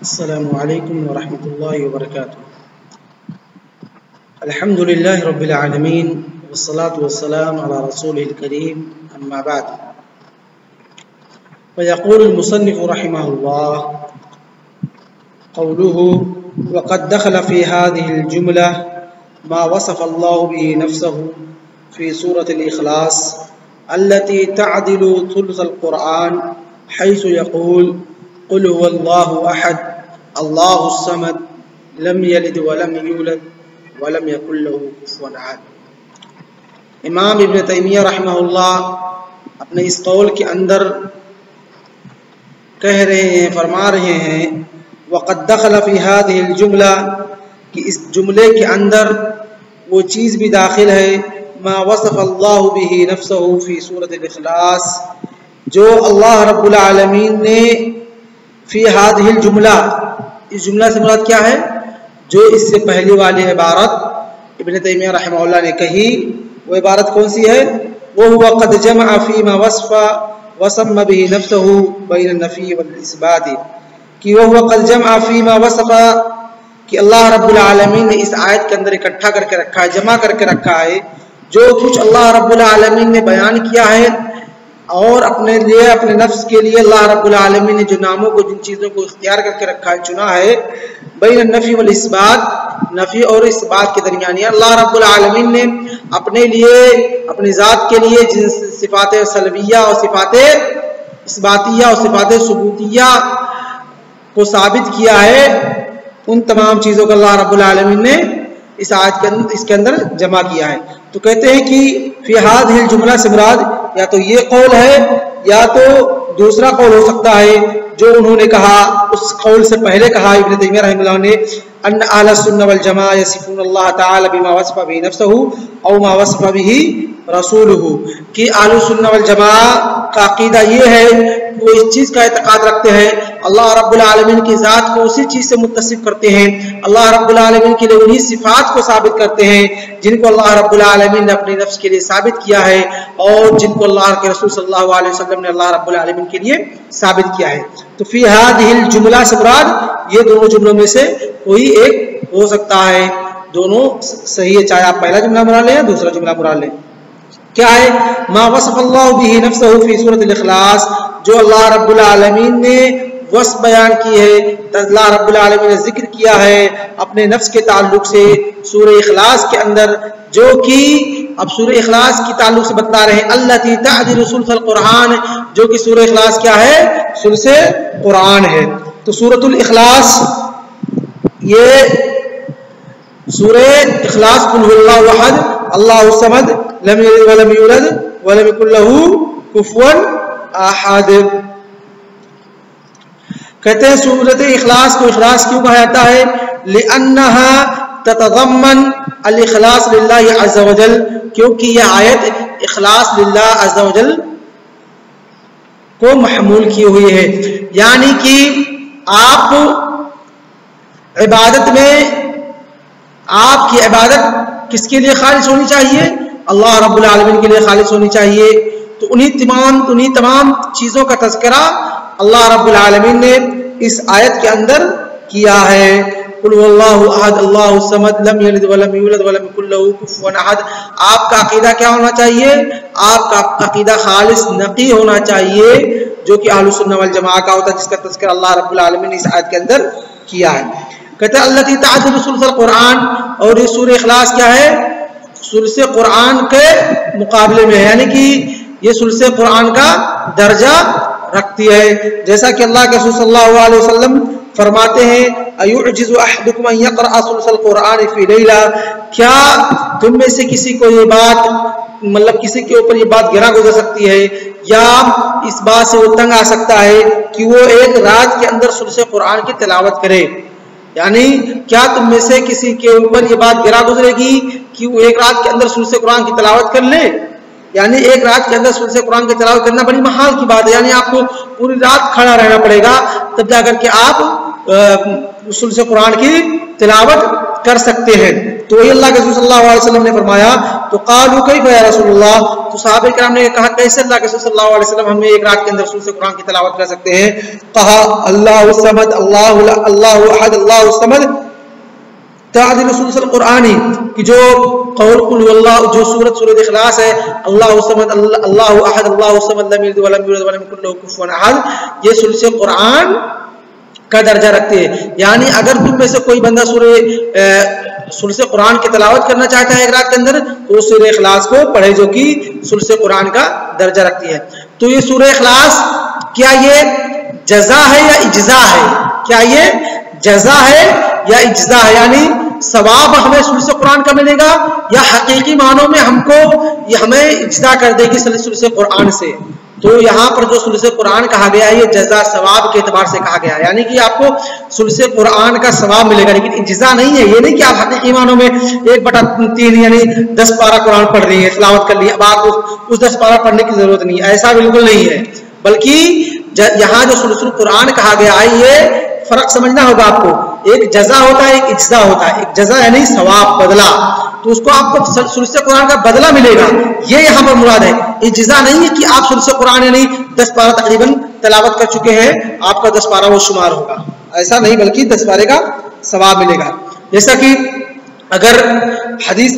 السلام عليكم ورحمة الله وبركاته. الحمد لله رب العالمين والصلاة والسلام على رسوله الكريم أما بعد. ويقول المصنف رحمه الله قوله وقد دخل في هذه الجملة ما وصف الله به نفسه في سورة الإخلاص التي تعدل ثلث القرآن حيث يقول قل هو الله أحد الله الصمد لم يلد ولم يولد ولم يكن له كفوا أحد. امام ابن تیمیہ رحمہ اللہ اپنے اس قول کے اندر کہہ رہے ہیں، فرما رہے ہیں وقد دخل في هذه الجملہ کہ اس جملے کے اندر وہ چیز بھی داخل ہے ما وصف اللہ به نفسه في سورة الاخلاص، جو اللہ رب العالمین نے فی هذه الجملہ، اس جملہ سے مراد کیا ہے؟ جو اس سے پہلی والی عبارت ابن تیمیہ رحمہ اللہ نے کہی، وہ عبارت کون سی ہے؟ وہ قد جمع فيما وصف وسمى به نفسه بين النفي والاثبات، کہ وہ قد جمع فيما وصف، کہ اللہ رب العالمین نے اس آیت کے اندر اکٹھا کر کے رکھا ہے، جمع کر کے رکھا ہے جو کچھ اللہ رب العالمین نے بیان کیا ہے، اور اپنے لیے اپنے نفس کے لیے اللہ رب العالمین نے جو ناموں کو، جن چیزوں کو اختیار کر کے رکھا ہے، چنا ہے، بین النفی والاثبات، نفی اور اثبات کے درمیان اللہ رب العالمین نے اپنے لیے، اپنی ذات کے لیے جن صفات سلبیہ اور صفات اثباتیہ اور صفات ثبوتیہ کو ثابت کیا ہے، ان تمام چیزوں کو اللہ رب العالمین نے اس آیت کے اندر، اس کے اندر جمع کیا ہے۔ تو کہتے ہیں کہ فی هذه الجملہ سے مراد یا تو یہ قول ہے یا تو دوسرا قول ہو سکتا ہے جو انہوں نے کہا، اس قول سے پہلے کہا ابن تیمیہ رحمہ اللہ نے، ان اہل السنہ والجماعہ یصفون اللہ تعالی بما وصف به نفسه او ما وصف به رسولہ، کہ اہل السنہ والجماعہ کا عقیدہ یہ ہے، وہ اس چیز کا اعتقاد رکھتے ہیں، اللہ رب العالمین کی ذات کو اسی چیز سے متصف کرتے ہیں، اللہ رب العالمین کے لیے انہی صفات کو ثابت کرتے ہیں جن کو اللہ رب العالمین نے اپنے نفس کے لیے ثابت کیا ہے، اور جن کو اللہ کے رسول صلی اللہ علیہ وسلم نے اللہ رب العالمین کے لیے ثابت کیا ہے۔ تو فی هذه الجملہ سے مراد یہ دونوں جملوں میں سے کوئی ایک ہو سکتا ہے، دونوں صحیح ہے، چاہے آپ پہلا جملہ مراد لیں یا دوسرا جملہ مراد لیں۔ کیا ہے؟ ما وصف اللہ به نفسه فی سورۃ الاخلاص، جو اللہ رب العالمین نے وصف بیان کی ہے، اللہ رب العالمین نے ذکر کیا ہے اپنے نفس کے تعلق سے سورہ اخلاص کے اندر، جو کہ اب سورہ اخلاص کی تعلق سے بتا رہے ہیں التی تعدل ثلث القرآن، جو کہ سورہ اخلاص کیا ہے؟ ثلث قرآن ہے۔ تو سورۃ الاخلاص، یہ سورہ اخلاص قل هو اللہ احد اللہ الصمد لم یلد ولم یولد ولم یکن له کفوا احد۔ کہتے ہیں سورۃ اخلاص کو اخلاص کیوں کہا جاتا ہے؟ لأنها تتضمن الاخلاص للہ عز وجل، کیونکہ یہ آیت اخلاص للہ عز وجل کو محمول کی ہوئی ہے، یعنی کہ آپ عبادت میں، آپ کی عبادت کس کے لیے خالص ہونی چاہیے؟ اللہ رب العالمین کے لیے خالص ہونی چاہیے۔ تو انہی تمام چیزوں کا تذکرہ اللہ رب العالمین نے اس آیت کے اندر کیا ہے۔ قل هو اللہ احد اللہ الصمد لم یلد ولم یولد ولم یکن له کفوا احد۔ آپ کا عقیدہ کیا ہونا چاہیے؟ آپ کا عقیدہ خالص نقی ہونا چاہیے، جو کہ اہل السنہ والجماعہ کا ہوتا ہے، جس کا تذکرہ اللہ رب العالمین نے اس آیت کے اندر کیا ہے۔ کہتے ہیں التی تعدل ثلث القرآن، اور یہ سورہ اخلاص کیا ہے؟ ثلث قرآن کے مقابلے میں ہے، یعنی کہ یہ ثلث قرآن کا درجہ رکھتی ہے، جیسا کہ اللہ کے رسول صلی اللہ علیہ وسلم فرماتے ہیں ایعجز احدکم ان یقرأ ثلث القرآن فی لیلہ، کیا تم میں سے کسی کو یہ بات، مطلب کسی کے اوپر یہ بات گرا گزر سکتی ہے، یا اس بات سے وہ تنگ آ سکتا ہے کہ وہ ایک رات کے اندر ثلث قرآن کی تلاوت کرے، یعنی کیا تم میں سے کسی کے اوپر یہ بات گرا گزرے گی کہ وہ ایک رات کے اندر ثلث قرآن کی تلاوت کر لے؟ یعنی ایک رات کے اندر ثلث قرآن کی تلاوت کرنا بڑی محال کی بات ہے، یعنی آپ کو پوری رات کھڑا رہنا پڑے گا تب جا کر کے آپ سورۃ قرآن کی تلاوت کر سکتے ہیں. تو وہی اللہ کے رسول صلی اللہ علیہ وسلم نے فرمایا تو قالوا کیف یا رسول اللہ, تو صحابہ کرام نے کہا کیسے اللہ کے رسول صلی اللہ علیہ وسلم ہم ایک رات کے اندر سورۃ قرآن کی تلاوت کر سکتے ہیں. کہا اللہ الصمد اللہ احد اللہ الصمد تعدل سورۃ القرآن کہ جو قول قل اللہ جو سورۃ اخلاص ہے اللہ الصمد اللہ احد اللہ الصمد لم یلد ولم یولد ولم یکن له کفوا احد, یہ سورۃ قرآن کا درجہ رکھتے ہیں. یعنی اگر تم میں سے کوئی بندہ سورۃ قرآن کی تلاوت کرنا چاہتا ہے ایک رات کے اندر تو سورۃ اخلاص کو پڑھے جو کہ سورۃ قرآن کا درجہ رکھتی ہے. تو یہ سورۃ اخلاص کیا یہ جزا ہے یا اجزا ہے؟ کیا یہ جزا ہے یا اجزا ہے؟ یعنی ثواب ہمیں سورۃ قرآن کا ملے گا یا حقیقی معنوں میں ہم کو یہ ہمیں اجزا کر دے گی سورۃ قرآن سے. تو یہاں پر جو سورۃ قرآن کہا گیا ہے یہ جزا ثواب کے اعتبار سے کہا گیا ہے, یعنی کہ آپ کو سورۃ قرآن کا ثواب ملے گا لیکن اجزا نہیں ہے. یہ نہیں کہ آپ حقیقی معنوں میں 1/3 یعنی 10 پارہ قرآن پڑھ رہی ہے تلاوت کر لی, اب آپ اس 10 پارہ پڑھنے کی ضرورت نہیں, ایسا بالکل نہیں ہے. بلکہ یہاں جو سورۃ قرآن کہا گیا ہے یہ فرق سمجھنا ہوگا آپ کو, ایک جزا ہوتا ہے ایک اجزا ہوتا ہے. ایک جزا یعنی ثواب بدلہ, تو اس کو آپ کو سورۃ قرآن کا بدلہ ملے گا, یہ یہاں پر مراد ہے. اجزا نہیں ہے کہ آپ سورۃ قرآن یعنی 10 پارہ تقریباً تلاوت کر چکے ہیں آپ کا 10 پارہ وہ شمار ہوگا, ایسا نہیں بلکہ 10 پارے کا ثواب ملے گا. جیسا کہ اگر حدیث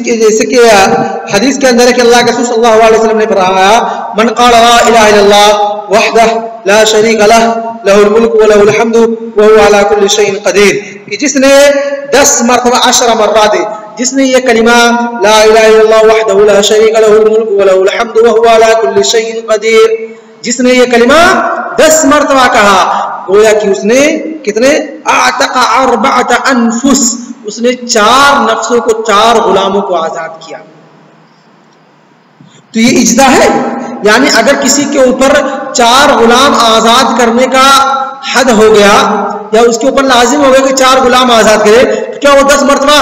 کے اندر ہے کہ اللہ کے رسول صلی اللہ علیہ وسلم نے فرمایا من قال لا الہ الا اللہ وحدہ لا شریک لہ لہ الملک و لہ الحمد وهو على كل شيء قدیر, کہ جس نے 10 مرتبہ 10 مرات جس نے یہ کلمہ لا الہ الا اللہ وحدہ لا شریک لہ الملک و لہ الحمد وهو على كل شيء قدیر, جس نے یہ کلمہ 10 مرتبہ کہا گویا کہ اس نے کتنے اعتق 4 انفس, اس نے 4 نفسوں کو 4 غلاموں کو آزاد کیا. تو یہ اجزا ہے, یعنی اگر کسی کے اوپر 4 غلام آزاد کرنے کا حد ہو گیا یا اس کے اوپر لازم ہو گیا کہ 4 غلام آزاد کرے تو کیا وہ 10 مرتبہ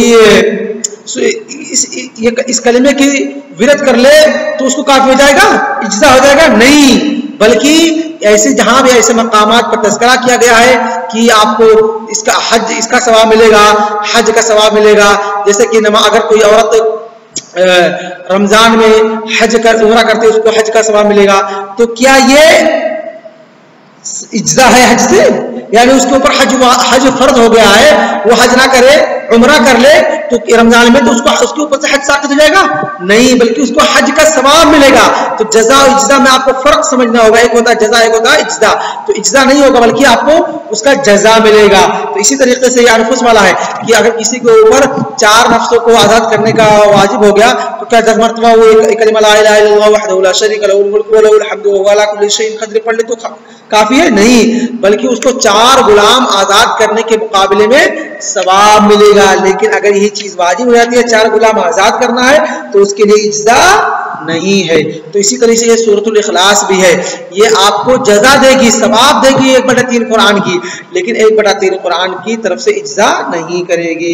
اس کلمے کی ورد کر لے تو اس کو کافی ہو جائے گا, اجزا ہو جائے گا؟ نہیں, بلکہ ایسے جہاں بھی ایسے مقامات پر تذکرہ کیا گیا ہے کہ آپ کو اس کا ثواب ملے گا, حج کا ثواب ملے گا. جیسے کہ اگر کوئی عورت رمضان میں حج کر عمرہ کرتے اس کو حج کا ثواب ملے گا, تو کیا یہ اجزا ہے حج سے؟ یعنی اس کے اوپر حج فرض ہو گیا ہے, وہ حج نہ کرے عمرہ کر لے تو رمضان میں تو اس کے اوپر سے حج ساقط ہو جائے گا؟ نہیں, بلکہ اس کو حج کا ثواب ملے گا. تو جزا اور اجزا میں آپ کو فرق سمجھنا ہوگا, ایک ہوتا ہے جزا ایک ہوتا ہے اجزا. تو اجزا نہیں ہوگا بلکہ آپ کو اس کا جزا ملے گا. تو اسی طریقے سے یہ انفس والا ہے کہ اگر کسی کے اوپر 4 نفسوں کو آزاد کرنے کا واجب ہو گیا تو کیا 10 مرتبہ وہ کلمہ لا الہ الا اللہ وحدہ لا شریک لہ الملک و لہ الحمد وهو على كل شيء قدیر پڑھ لے تو کافی ہے؟ نہیں, بلکہ اس کو 4 غلام آزاد کرنے کے مقابلے میں ثواب ملے گا. لیکن اگر یہی چیز واجب ہو جاتی ہے 4 غلام آزاد کرنا ہے تو اس کے لیے اجزا نہیں ہے. تو اسی طرح سے یہ سورۃ الاخلاص بھی ہے, یہ آپ کو جزا دے گی, ثواب دے گی 1/3 قرآن کی, لیکن 1/3 قرآن کی طرف سے اجزا نہیں کرے گی.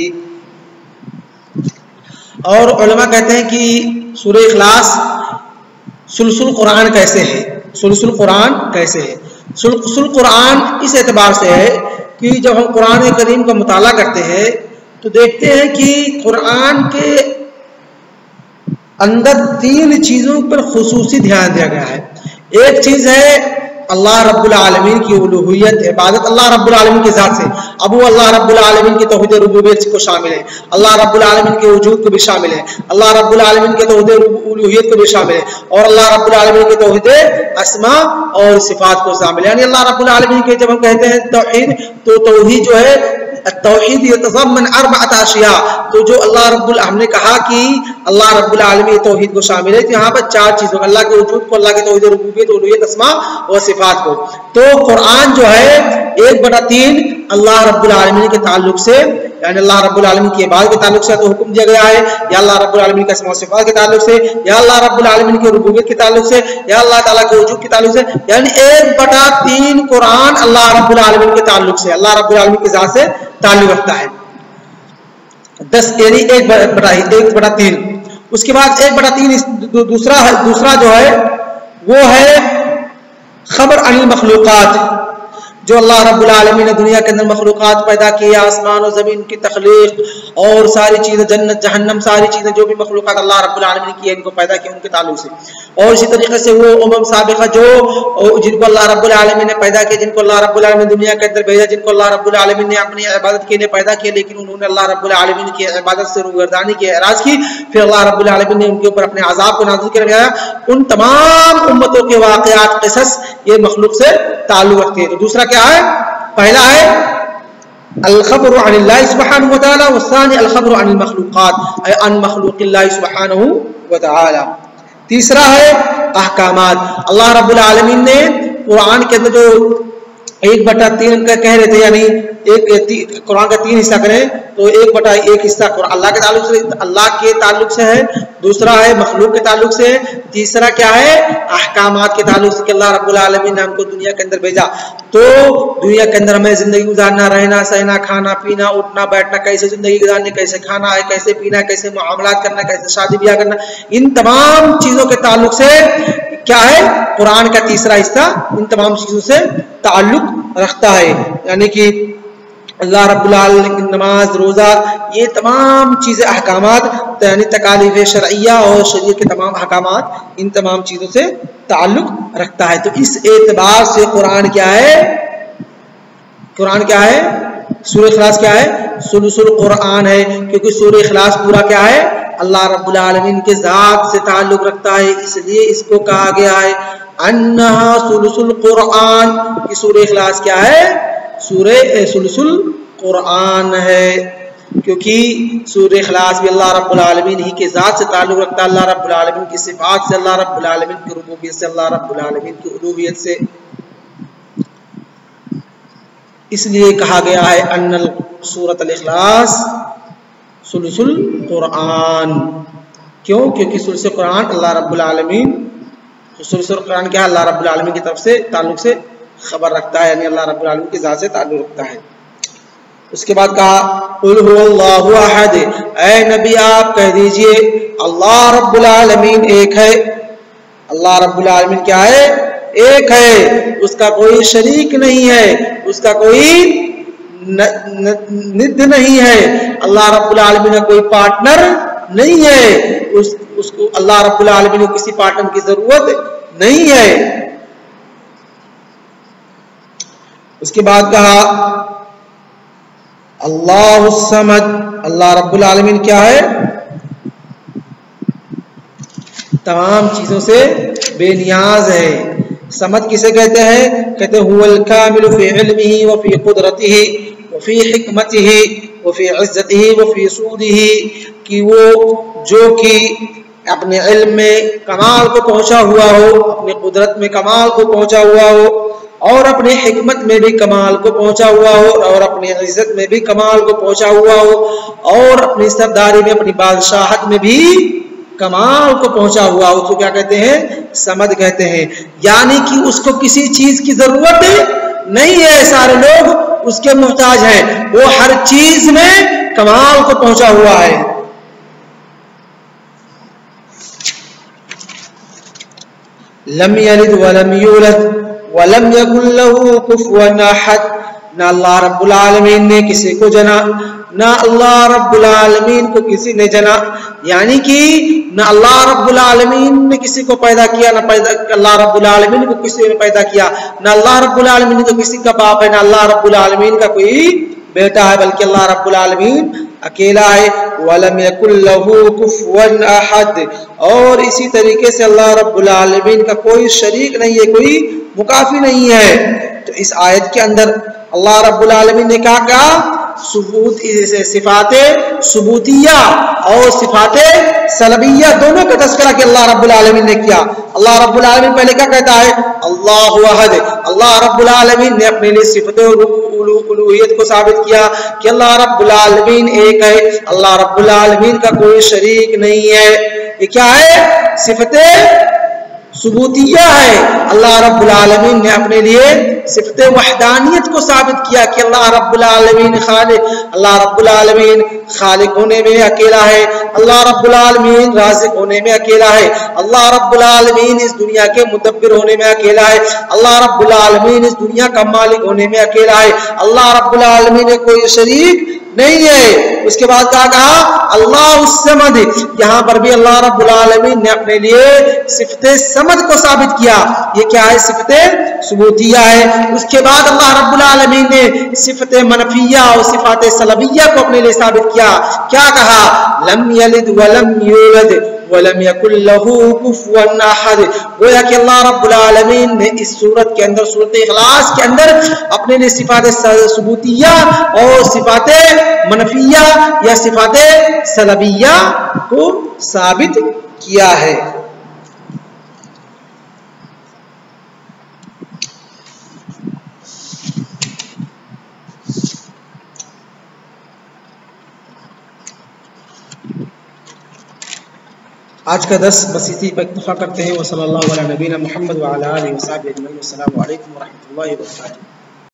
اور علماء کہتے ہیں کہ سورہ اخلاص سلسل قرآن کیسے ہے؟ سلسل قرآن کیسے ہے؟ سلسل قرآن اس اعتبار سے ہے کہ جب ہم قرآن کریم کا مطالعہ کرتے ہیں تو دیکھتے ہیں کہ قرآن کے اندر 3 چیزوں پر خصوصی دھیان دیا گیا ہے. ایک چیز ہے اللہ رب العالمین کی الوہیت, عبادت اللہ رب العالمین کی ذات سے. اب وہ اللہ رب العالمین کی توحید ربوبیت کو شامل ہے, اللہ رب العالمین کے وجود کو بھی شامل ہے, اللہ رب العالمین کے توحید الوہیت کو بھی شامل ہے, اور اللہ رب العالمین کے توحید اسماء اور صفات کو شامل ہے. یعنی اللہ رب العالمین کے جب ہم کہتے ہیں توحید تو توحید جو ہے التوحید یتضمن 4 اشیاء, تو جو اللہ رب ہم نے کہا کہ اللہ رب العالمین توحید کو شامل ہے تو یہاں پر 4 چیزوں اللہ کے وجود کو, اللہ کے توحید ربوبیت الوہیت اسماء اور صفات کو. تو قرآن جو ہے 1/3 اللہ رب العالمین کے تعلق سے, یعنی اللہ رب العالمین کی عبادت کے تعلق سے تو حکم دیا گیا ہے, یا اللہ رب العالمین کے اسماء و صفات کے تعلق سے, یا اللہ رب العالمین کی ربوبیت کے تعلق سے, یا اللہ تعالیٰ کے وجود کے تعلق سے. یعنی 1/3 قرآن اللہ رب العالمین کے تعلق سے, اللہ رب العالمین کی ذات سے تعلق رکھتا ہے. 10 یعنی 1/3. اس کے بعد 1/3 دوسرا جو ہے وہ ہے خبر عن المخلوقات, جو اللہ رب العالمین نے دنیا کے اندر مخلوقات پیدا کی، آسمان و زمین کی تخلیق اور ساری چیزیں، جنت جہنم، ساری چیزیں جو بھی مخلوقات اللہ رب العالمین کی ان کو پیدا کیا ان کے تعلق سے، اور اسی طریقے سے وہ امم سابقہ جو جن کو اللہ رب العالمین نے پیدا کیا، جن کو اللہ رب العالمین نے دنیا کے اندر بھیجا، جن کو اللہ رب العالمین نے اپنی عبادت کے لیے پیدا کیا، لیکن انہوں نے اللہ رب العالمین کی عبادت سے روگردانی کی، اعراض کی، پھر اللہ رب العالمین نے ان کے اوپر اپنے عذاب کو نازل کر دیا۔ ان تمام امتوں کے واقعات، قصص یہ مخلوق سے تعلق رکھتے ہیں۔ تو دوسرا کیا ہے؟ پہلا ہے الخبر عن اللہ سبحانہ وتعالی، والثانی الخبر عن المخلوقات، عن مخلوق اللہ سبحانہ وتعالی۔ تیسرا ہے احکامات۔ اللہ رب العالمین نے قرآن کے اندر جو 1/3 کا کہہ رہے تھے، یعنی قرآن کا 3 حصہ کریں تو 1/1 حصہ اللہ کے تعلق سے ہے، دوسرا ہے مخلوق کے تعلق سے، تیسرا کیا ہے؟ احکامات کے تعلق سے، کہ اللہ رب العالمین نے ہم کو دنیا کے اندر بھیجا تو دنیا کے اندر ہمیں زندگی گزارنا، رہنا سہنا، کھانا پینا، اٹھنا بیٹھنا، کیسے زندگی گزارنی، کیسے کھانا ہے، کیسے پینا ہے، کیسے معاملات کرنا، کیسے شادی بیاہ کرنا، ان تمام چیزوں کے تعلق سے کیا ہے؟ قرآن کا تیسرا حصہ ان تمام چیزوں سے تعلق رکھتا ہے، یعنی کہ اللہ رب العالمین کی نماز، روزہ، یہ تمام چیزیں احکامات، یعنی تکالیف شرعیہ اور شریعت کے تمام احکامات ان تمام چیزوں سے تعلق رکھتا ہے۔ تو اس اعتبار سے قرآن کیا ہے؟ قرآن کیا ہے؟ سورہ اخلاص کیا ہے؟ ثلث القرآن ہے، کیونکہ سورہ اخلاص پورا کیا ہے؟ اللہ رب العالمین کے ذات سے تعلق رکھتا ہے، اس لیے اس کو کہا گیا ہے انہا ثلث القرآن، کہ سورہ اخلاص کیا ہے؟ سورہ ثلث القرآن ہے، کیونکہ سورہ اخلاص بھی اللہ رب العالمین ہی کے ذات سے تعلق رکھتا ہے، اللہ رب العالمین کی صفات سے، اللہ رب العالمین کی ربوبیت سے، اللہ رب العالمین کی الوہیت سے، اس لیے کہا گیا ہے ان سورۃ الاخلاص ثلث القرآن۔ کیوں؟ کیونکہ ثلث قرآن اللہ رب العالمین، ثلث القرآن کیا ہے؟ اللہ رب العالمین کی طرف سے تعلق سے خبر رکھتا ہے، یعنی اللہ رب العالمین کی ذات سے تعلق رکھتا ہے۔ اس کے بعد کہا قل هو اللہ احد، اے نبی آپ کہہ دیجئے اللہ رب العالمین ایک ہے۔ اللہ رب العالمین کیا ہے؟ ایک ہے، اس کا کوئی شریک نہیں ہے، اس کا کوئی ند نہیں ہے، اللہ رب العالمین کا کوئی پارٹنر نہیں ہے، اس کو اللہ رب العالمین کو کسی پارٹنر کی ضرورت نہیں ہے۔ اس کے بعد کہا اللہ الصمد، اللہ رب العالمین کیا ہے؟ تمام چیزوں سے بے نیاز ہے۔ صمد کسے کہتے ہیں؟ کہتے ہیں هو الکامل فی علمہ وفی قدرتہ وفی حکمتہ وفی عزتہ وفی سودہ، کہ وہ جو کہ اپنے علم میں کمال کو پہنچا ہوا ہو، اپنی قدرت میں کمال کو پہنچا ہوا ہو، اور اپنی حکمت میں بھی کمال کو پہنچا ہوا ہو، اور اپنی عزت میں بھی کمال کو پہنچا ہوا ہو، اور اپنی سرداری میں، اپنی بادشاہت میں بھی کمال کو پہنچا ہوا ہو، تو کیا کہتے ہیں؟ صمد کہتے ہیں۔ یعنی کہ اس کو کسی چیز کی ضرورت نہیں ہے، سارے لوگ اس کے محتاج ہیں، وہ ہر چیز میں کمال کو پہنچا ہوا ہے۔ لم یلد ولم یولد ولم یکن له کفوا احد، نہ اللہ رب العالمین نے کسی کو جنا، نہ اللہ رب العالمین کو کسی نے جنا، یعنی کہ نہ اللہ رب العالمین نے کسی کو پیدا کیا، نہ اللہ رب العالمین کو کسی نے پیدا کیا، نہ اللہ رب العالمین کو کسی کا باپ ہے، نہ اللہ رب العالمین کا کوئی بیٹا ہے، بلکہ اللہ رب العالمین اکیلا ہے۔ وَلَمْ يَكُنْ لَهُ كُفُوًا أَحَدٌ، اور اسی طریقے سے اللہ رب العالمین کا کوئی شریک نہیں ہے، کوئی مکافی نہیں ہے۔ تو اس آیت کے اندر اللہ رب العالمین نے کہا صفات ثبوتیہ اور صفات سلبیہ دونوں کا تذکرہ کہ اللہ رب العالمین نے کیا۔ اللہ رب العالمین پہلے کیا کہتا ہے؟ اللہ احد، اللہ رب العالمین نے اپنے لیے صفت الوہیت کو ثابت کیا کہ اللہ رب العالمین ایک ہے، اللہ رب العالمین کا کوئی شریک نہیں ہے۔ یہ کیا ہے؟ صفت ثبوتیہ ہے، اللہ رب العالمین نے اپنے لیے صفت وحدانیت کو ثابت کیا کہ اللہ رب العالمین خالق، اللہ رب العالمین خالق ہونے میں اکیلا ہے، اللہ رب العالمین رازق ہونے میں اکیلا ہے، اللہ رب العالمین اس دنیا کے مدبر ہونے میں اکیلا ہے، اللہ رب العالمین اس دنیا کا مالک ہونے میں اکیلا ہے، اللہ رب العالمین نے کوئی شریک نہیں ہے۔ اس کے بعد کہا اللہ الصمد، یہاں پر بھی اللہ رب العالمین نے اپنے لیے صفت صمد کو ثابت کیا، یہ کیا ہے؟ صفت ثبوتیہ ہے۔ اس کے بعد اللہ رب العالمین نے صفت منفیہ اور صفات سلبیہ کو اپنے لیے ثابت کیا، کیا کہا؟ لم یلد ولم یولد وَلَمْ يَكُنْ لَهُ كُفُوًا أَحَدٌ، گویا کہ اللہ رب العالمین نے اس صورت کے اندر، صورت اخلاص کے اندر اپنے لیے صفات ثبوتیہ اور صفات منفیہ یا صفات سلبیہ کو ثابت کیا ہے۔ آج کا درس بس اسی پر اکتفا کرتے ہیں۔ وصلی اللہ علی نبینا محمد وعلی آلہ وصحبہ اجمعین۔ السلام علیکم ورحمۃ اللہ وبرکاتہ۔